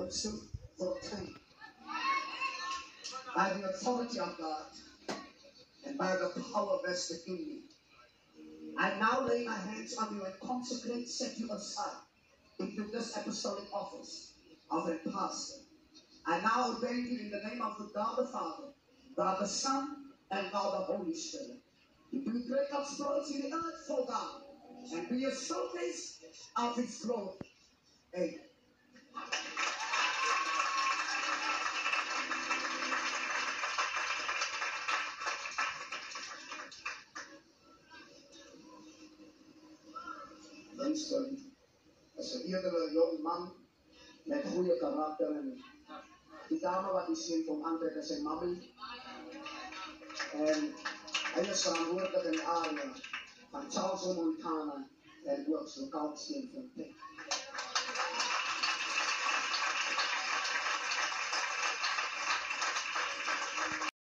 pursuit for obtain. By the authority of God and by the power vested in me, I now lay my hands on you and consecrate, set you aside into this apostolic office of a pastor. I now ordain you in the name of the God the Father, God the Son, and God the Holy Spirit, to do great exploits in the earth for God and be a showcase of His glory. Amen. Winston is een eerdere jong man met goede karakter en die dame wat die sien kom aantrek is sy mammy en hy is verantwoordelik in die area van Charles Montana en ook lokaal steen van Pek.